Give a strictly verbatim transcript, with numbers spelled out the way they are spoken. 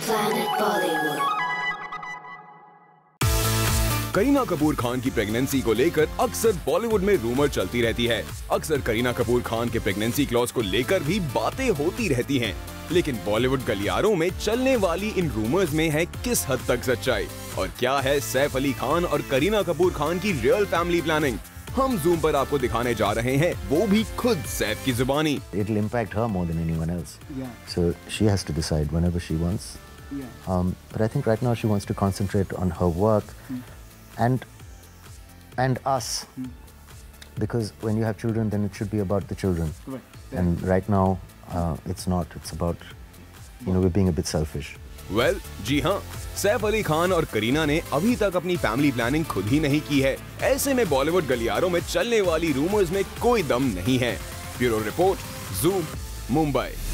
करीना कपूर खान की प्रेगनेंसी को लेकर अक्सर बॉलीवुड में रूमर चलती रहती है। अक्सर करीना कपूर खान के प्रेगनेंसी क्लॉज को लेकर भी बातें होती रहती हैं। लेकिन बॉलीवुड गलियारों में चलने वाली इन रूमर्स में है किस हद तक सच्चाई, और क्या है सैफ अली खान और करीना कपूर खान की रियल फैमिली प्लानिंग। हम जूम पर आपको दिखाने जा रहे हैं, वो भी खुद सैफ की जुबानी। It'll impact her more than anyone else. Yeah. So she has to decide whenever she wants. Yeah. Um, but I think right now she wants to concentrate on her work mm. and and us. Mm. Because when you have children, then it should be about the children. Right. Yeah. And right now, uh, it's not. It's about, you know, we're being a bit selfish. Well well, जी हाँ, सैफ अली खान और करीना ने अभी तक अपनी family planning खुद ही नहीं की है। ऐसे में बॉलीवुड गलियारों में चलने वाली रूमर्स में कोई दम नहीं है। Bureau report, Zoom, Mumbai.